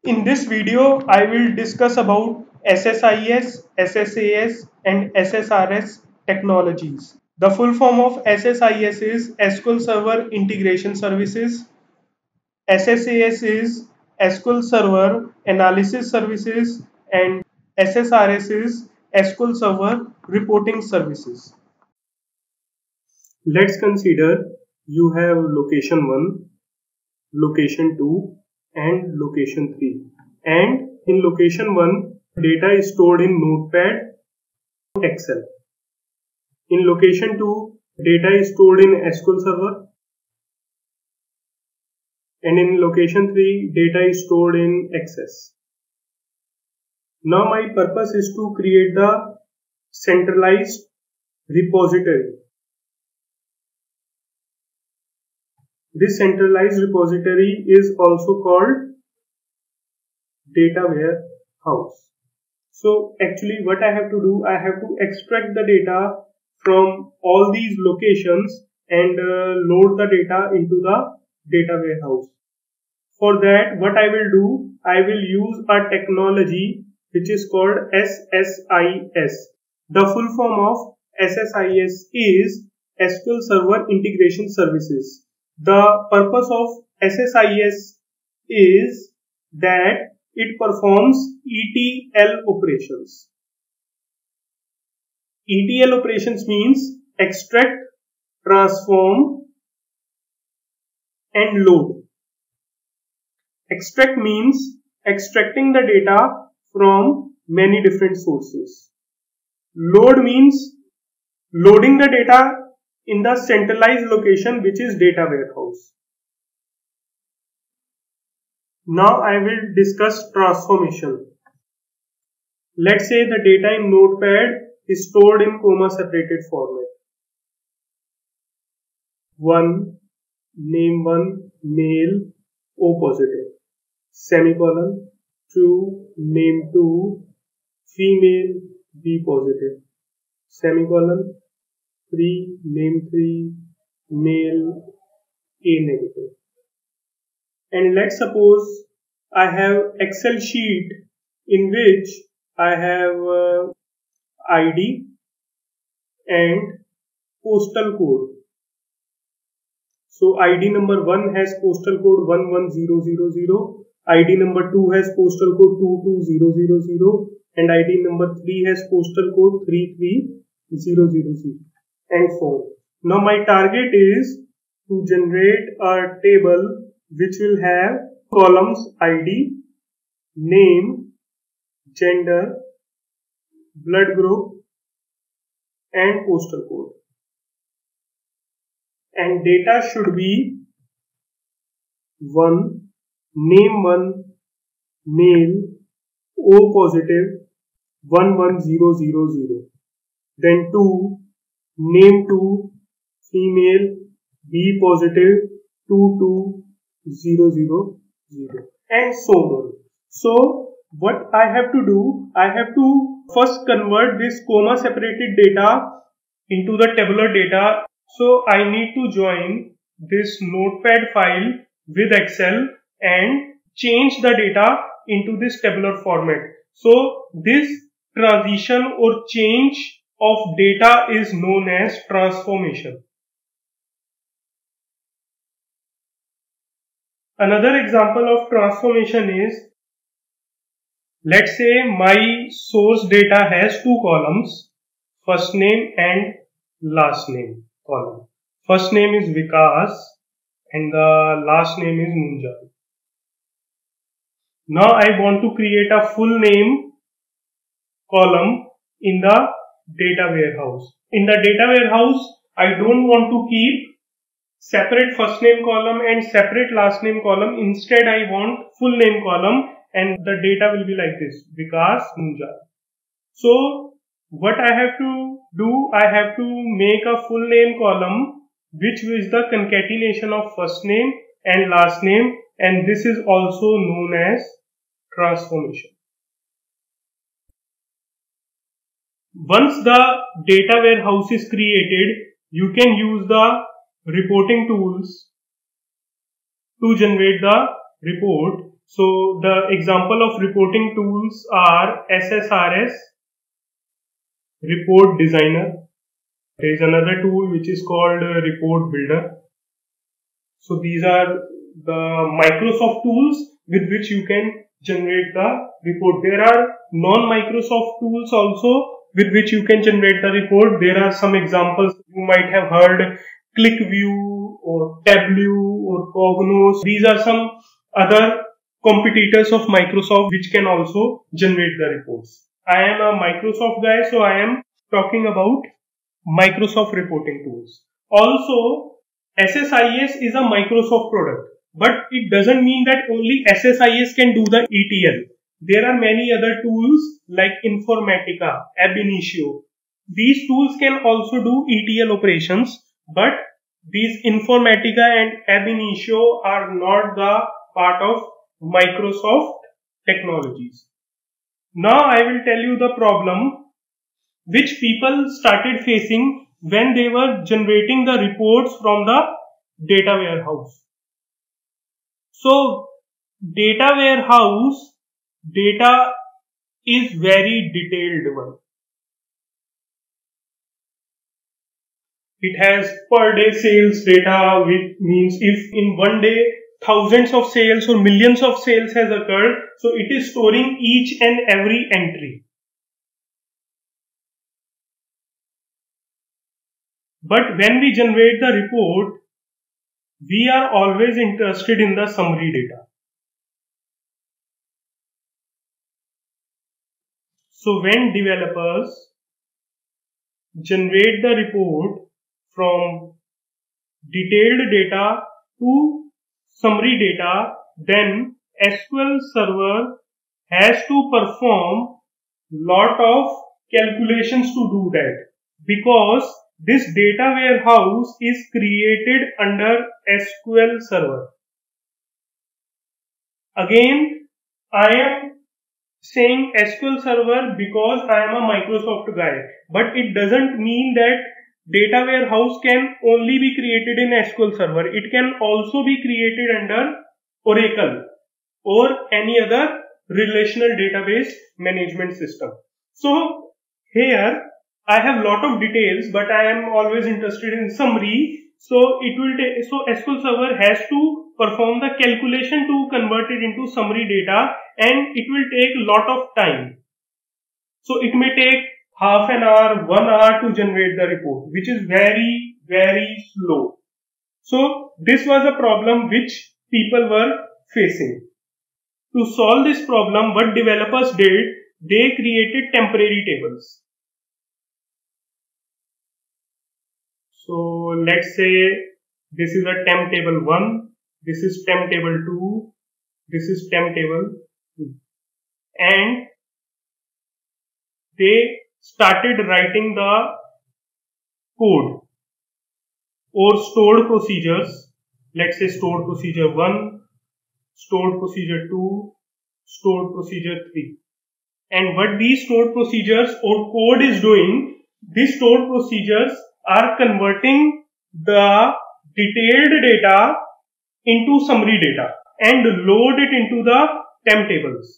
In this video, I will discuss about SSIS, SSAS and SSRS technologies. The full form of SSIS is SQL Server Integration Services. SSAS is SQL Server Analysis Services and SSRS is SQL Server Reporting Services. Let's consider you have location 1, location 2 and location 3, and in location 1 data is stored in Notepad, Excel. In location 2 data is stored in SQL Server, and in location 3 data is stored in Access. Now my purpose is to create the centralized repository. This centralized repository is also called data warehouse. So actually what I have to do, I have to extract the data from all these locations and load the data into the data warehouse. For that, what I will do, I will use a technology which is called SSIS. The full form of SSIS is SQL Server Integration Services. The purpose of SSIS is that it performs ETL operations. ETL operations means extract, transform and load. Extract means extracting the data from many different sources. Load means loading the data in the centralized location which is data warehouse. Now I will discuss transformation. Let's say the data in Notepad is stored in comma separated format. 1, name 1, male, O positive, semicolon. 2, name 2, female, B positive, semicolon. 3, name 3, male, A negative. And let's suppose I have Excel sheet in which I have ID and postal code. So ID number 1 has postal code 11000, ID number 2 has postal code 22000 and ID number 3 has postal code 33000 and so on. Now my target is to generate a table which will have columns ID, name, gender, blood group and postal code. And data should be 1, name 1, male, O positive 11000. Then 2, name 2, female, B positive 22000 and so on. So what I have to do, I have to first convert this comma separated data into the tabular data. So I need to join this notepad file with Excel and change the data into this tabular format. So this transition or change of data is known as transformation. Another example of transformation is, let's say my source data has two columns, first name and last name column. First name is Vikas and the last name is Munjal. Now I want to create a full name column in the data warehouse. In the data warehouse, I don't want to keep separate first name column and separate last name column. Instead, I want full name column and the data will be like this, Vikas Munjal. So what I have to do, I have to make a full name column which is the concatenation of first name and last name, and this is also known as transformation. Once the data warehouse is created, you can use the reporting tools to generate the report, So the example of reporting tools are SSRS, Report Designer. There is another tool which is called Report Builder. So these are the Microsoft tools with which you can generate the report. There are non-Microsoft tools also with which you can generate the report. There are some examples you might have heard: ClickView or Tableau or Cognos. These are some other competitors of Microsoft which can also generate the reports. I am a Microsoft guy, so I am talking about Microsoft reporting tools. Also, SSIS is a Microsoft product, but it doesn't mean that only SSIS can do the ETL. There are many other tools like Informatica, Ab Initio. These tools can also do ETL operations, but these Informatica and Ab Initio are not the part of Microsoft technologies. Now I will tell you the problem which people started facing when they were generating the reports from the data warehouse. So, data warehouse data is very detailed one. It has per day sales data, which means if in one day thousands of sales or millions of sales has occurred, so it is storing each and every entry. But when we generate the report, we are always interested in the summary data. So when developers generate the report from detailed data to summary data, then SQL Server has to perform lot of calculations to do that, because this data warehouse is created under SQL Server. Again, I am saying SQL Server because I am a Microsoft guy, but it doesn't mean that data warehouse can only be created in SQL Server. It can also be created under Oracle or any other relational database management system. So here I have lot of details, but I am always interested in summary. So SQL Server has to perform the calculation to convert it into summary data, and it will take a lot of time. So it may take half an hour, 1 hour to generate the report, which is very, very slow. So this was a problem which people were facing. To solve this problem, what developers did, they created temporary tables. So let's say this is a temp table 1, this is temp table 2, this is temp table 3. And they started writing the code or stored procedures. Let's say stored procedure 1, stored procedure 2, stored procedure 3. And what these stored procedures or code is doing, these stored procedures are converting the detailed data into summary data and load it into the temp tables.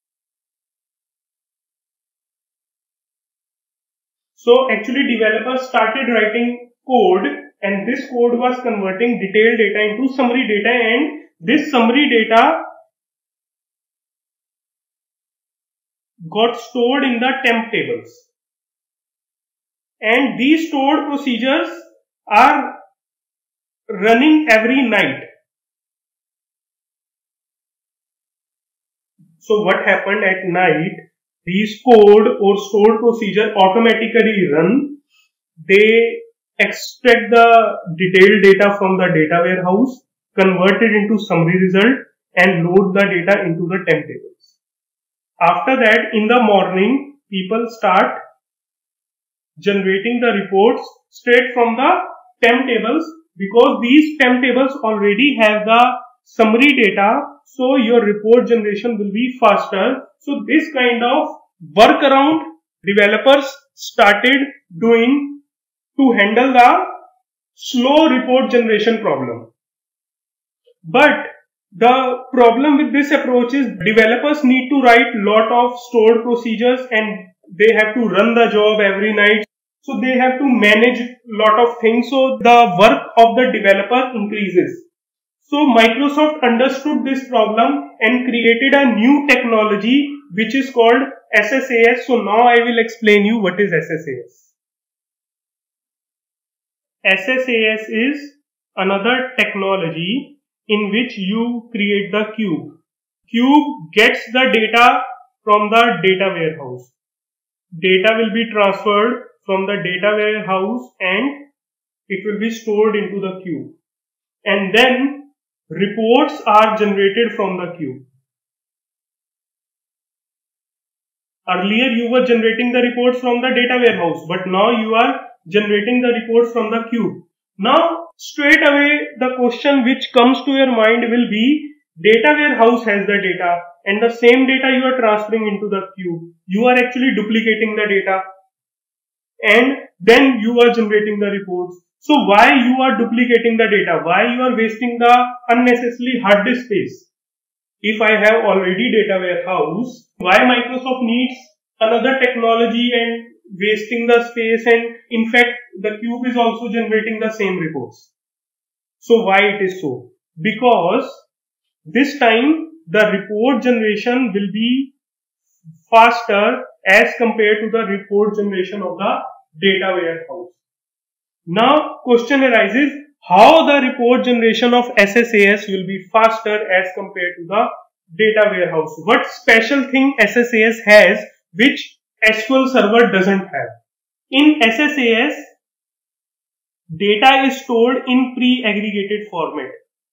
So actually developers started writing code, and this code was converting detailed data into summary data, and this summary data got stored in the temp tables. And these stored procedures are running every night. So what happened at night, these code or stored procedure automatically run. They extract the detailed data from the data warehouse, convert it into summary result, and load the data into the temp tables. After that, in the morning, people start generating the reports straight from the temp tables, because these temp tables already have the summary data, so your report generation will be faster. So this kind of workaround developers started doing to handle the slow report generation problem. But The problem with this approach is developers need to write lot of stored procedures and they have to run the job every night. So they have to manage lot of things. So the work of the developer increases. So Microsoft understood this problem and created a new technology which is called SSAS. So now I will explain you what is SSAS. SSAS is another technology in which you create the cube. Cube gets the data from the data warehouse. Data will be transferred from the data warehouse and it will be stored into the cube. And then reports are generated from the cube. Earlier you were generating the reports from the data warehouse, but now you are generating the reports from the cube. Now straight away the question which comes to your mind will be, data warehouse has the data and the same data you are transferring into the cube. You are actually duplicating the data and then you are generating the reports. So why you are duplicating the data? Why you are wasting the unnecessarily hard disk space? If I have already data warehouse, why Microsoft needs another technology and wasting the space, and in fact the cube is also generating the same reports. So why it is so? Because this time the report generation will be faster as compared to the report generation of the data warehouse. Now question arises, how the report generation of SSAS will be faster as compared to the data warehouse? What special thing SSAS has which SQL Server doesn't have? In SSAS, data is stored in pre-aggregated format.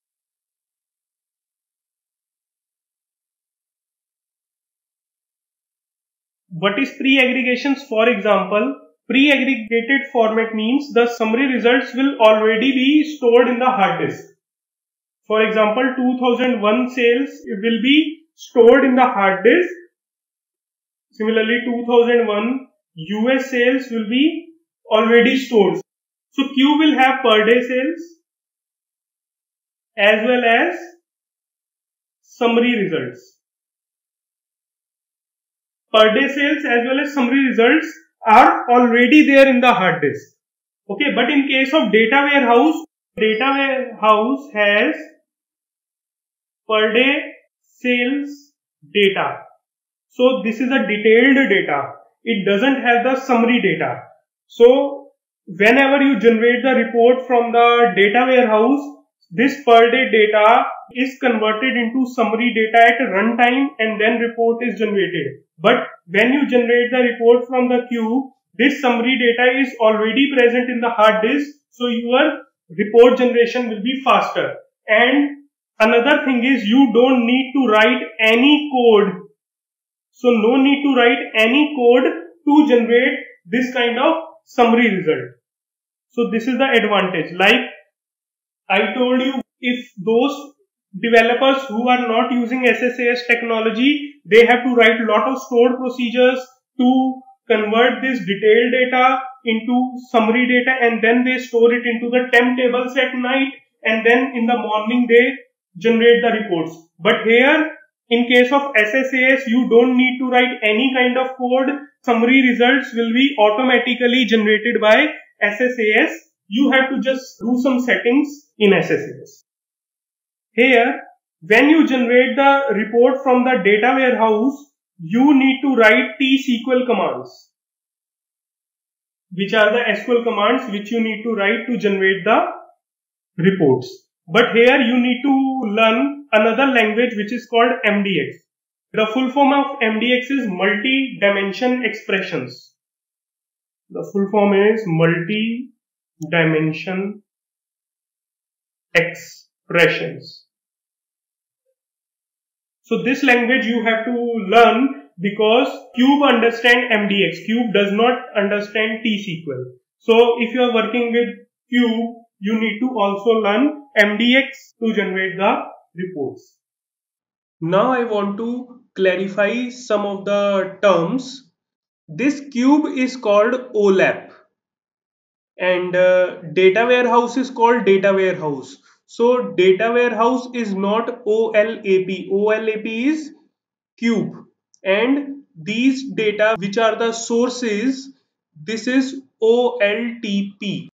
What is pre-aggregations? For example, pre-aggregated format means the summary results will already be stored in the hard disk. For example, 2001 sales will be stored in the hard disk. Similarly, 2001 US sales will be already stored. So Q will have per day sales as well as summary results. Per day sales as well as summary results are already there in the hard disk. Okay, but in case of data warehouse has per day sales data. So this is a detailed data. It doesn't have the summary data. So whenever you generate the report from the data warehouse, this per day data is converted into summary data at runtime and then report is generated. But when you generate the report from the queue, this summary data is already present in the hard disk, so your report generation will be faster. And another thing is, you don't need to write any code. So no need to write any code to generate this kind of summary result. So this is the advantage. Like I told you, if those developers who are not using SSAS technology, they have to write a lot of stored procedures to convert this detailed data into summary data, and then they store it into the temp tables at night, and then in the morning they generate the reports. But here, in case of SSAS, you don't need to write any kind of code. Summary results will be automatically generated by SSAS. You have to just do some settings in SSAS. Here, when you generate the report from the data warehouse, you need to write T-SQL commands, which are the SQL commands which you need to write to generate the reports. But here you need to learn another language which is called MDX. The full form of MDX is multi-dimension expressions. The full form is multi-dimension expressions. So this language you have to learn because Cube understands MDX. Cube does not understand T-SQL. So if you are working with Cube, you need to also learn MDX to generate the reports. Now I want to clarify some of the terms. This cube is called OLAP and data warehouse is called data warehouse. So data warehouse is not OLAP. OLAP is cube, and these data which are the sources, this is OLTP.